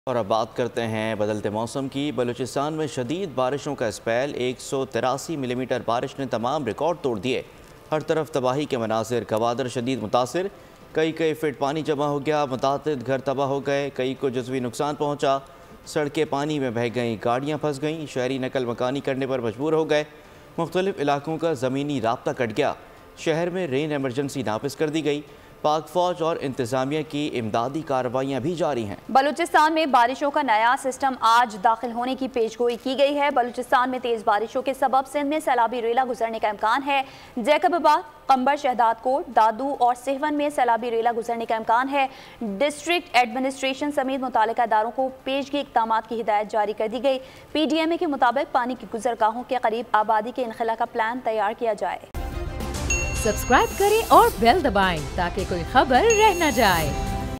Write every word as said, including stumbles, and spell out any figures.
और अब बात करते हैं बदलते मौसम की। बलूचिस्तान में शदीद बारिशों का स्पेल, एक सौ तिरासी मिलीमीटर बारिश ने तमाम रिकॉर्ड तोड़ दिए। हर तरफ तबाही के मनासिर, गवादर शदीद मुतासिर, कई कई फिट पानी जमा हो गया, मुतादिद घर तबाह हो गए, कई को जज़वी नुकसान पहुँचा, सड़कें पानी में बह गईं, गाड़ियाँ फंस गईं, शहरी नकल मकानी करने पर मजबूर हो गए, मुख्तलिफ इलाकों का ज़मीनी राब्ता कट गया, शहर में रेन एमरजेंसी नाफिज कर दी गई। पाक फौज और इंतजामिया की इमदादी कार्रवाइयाँ भी जारी हैं। बलूचिस्तान में बारिशों का नया सिस्टम आज दाखिल होने की पेशगोई की गई है। बलूचिस्तान में तेज बारिशों के सबब सिंध में सैलाबी रेला गुजरने का इम्कान है। जैकबाबाद, कंबर, शहदादकोट, दादू और सिहवन में सैलाबी रेला गुजरने का इम्कान है। डिस्ट्रिक्ट एडमिनिस्ट्रेशन समेत मुतालिका इदारों को पेशगी इक़दाम की हिदायत जारी कर दी गई। पी डी एम ए के मुताबिक पानी की गुजरगाहों के करीब आबादी के इनखला का प्लान तैयार किया जाए। सब्सक्राइब करें और बेल दबाएं ताकि कोई खबर रह न जाए।